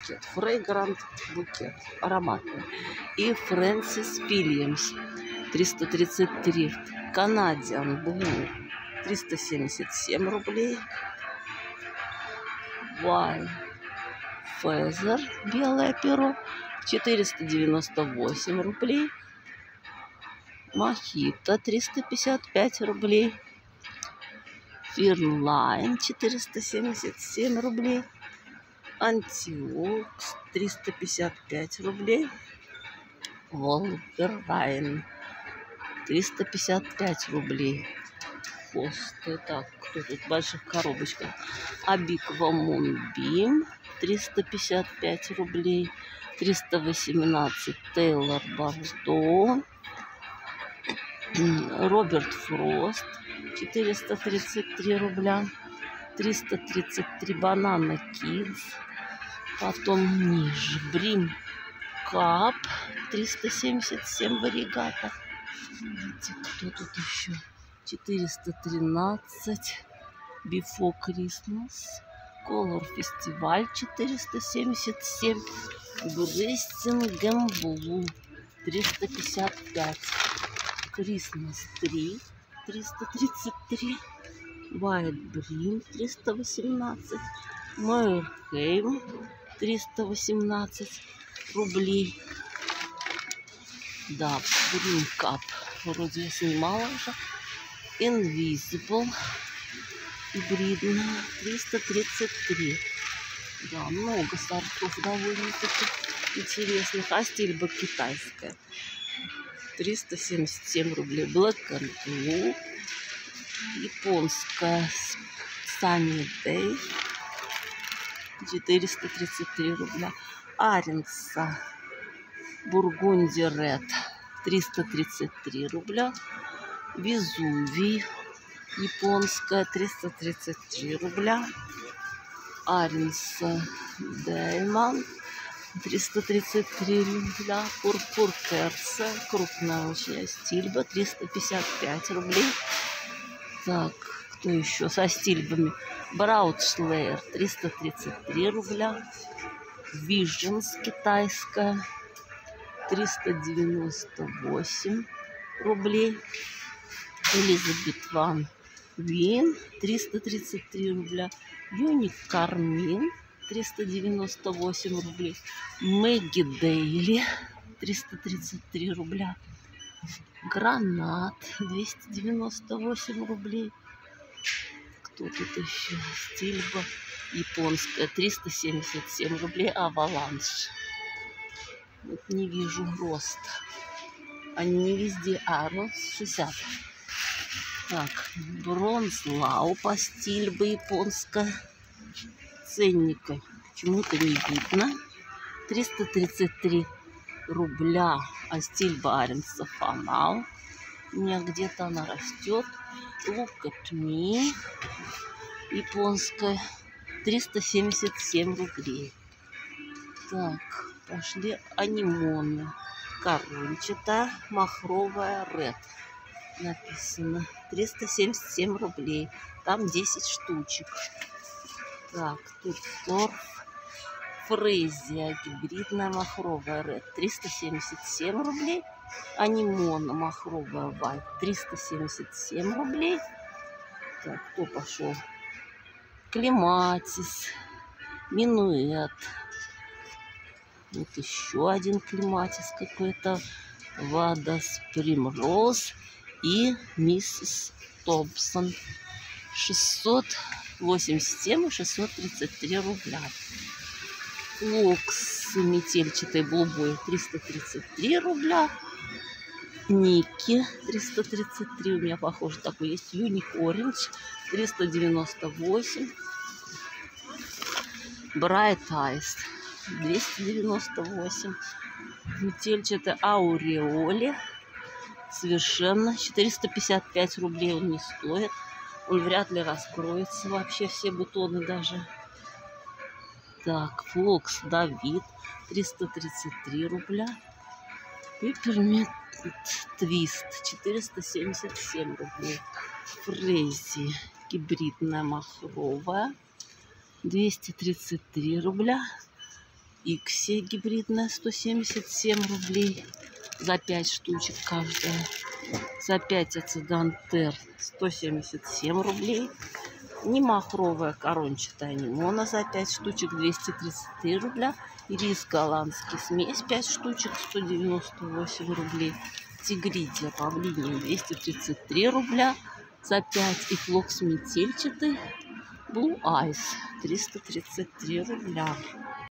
букет. Фрейгрант букет. Ароматный. И Фрэнсис Вильямс 333. Канадиан Блу 377 рублей. Вай Фезер белое перо 498 рублей. Мохито 355 рублей. Фирлайн 477 рублей. Антиокс 355 рублей. Волверайн 355 рублей. Хосты. Так, кто тут в больших коробочках? Абиква Мунбим 355 рублей. 318 Тейлор Бордо. Роберт Фрост 433 рубля. 333 Банана Кидс. Потом ниже Брим Кап 377 варигата. Видите, кто тут еще? 413 Before Christmas. Color Festival 477. Бристингем Блу 355. Christmas Tree 333. White Brim 318. Мейерхейм 318 рублей. Да, Green Cup вроде я снимала уже. Invisible гибридная 333. Да, много сортов довольно-таки интересных. А стильба китайская 377 рублей. Black and Blue. Японская Sunny Day 433 рубля. Аренса Бургунди Ред 333 рубля. Везувий японская 333 рубля. Аренса Даймон 333 рубля. Пурпур Керца крупная очень стильба 355 рублей. Так, кто еще со стильбами? Браутшлейер 333 рубля. Visions китайская 398 рублей. Элизабет Ван Вин 333 рубля. Юник Кармин 398 рублей. Мэгги Дейли 333 рубля. Гранат 298 рублей. Кто тут еще? Стильба японская 377 рублей. Аваланж. Вот не вижу роста. Они не везде. А, рост 60. Так, бронзлау по стильбе японская. Ценника почему-то не видно. 333 рубля. А стильба Аренса Фанал. У меня где-то она растет. Look at me. Японская. 377 рублей. Так, пошли анимоны. Корончатая, махровая, ред. Написано. 377 рублей. Там 10 штучек. Так, тут торф. Фрезия гибридная махровая ред 377 рублей. Анимона махровая вайт 377 рублей. Так, кто пошел? Клематис, Минуэт. Вот еще один клематис какой-то. Вадас Примроз и Миссис Томпсон. 687 и 633 рубля. Локс метельчатой голубой 333 рубля. Ники 333. У меня похоже такой есть. Юник Оранж 398. Bright Eyes 298. Метельчатая Ауреоли. Совершенно 455 рублей он не стоит. Он вряд ли раскроется вообще, все бутоны даже. Так, Флокс Давид 333 рубля. Пепперминт Твист 477 рублей. Фрези гибридная махровая 233 рубля. Иксия гибридная 177 рублей за 5 штучек каждая. За 5 ацидантер 177 рублей. Немахровая корончатая анимона за 5 штучек 233 рубля. Рис голландский смесь 5 штучек 198 рублей. Тигридия павлиния 233 рубля за 5. И флокс метельчатый Blue Eyes 333 рубля.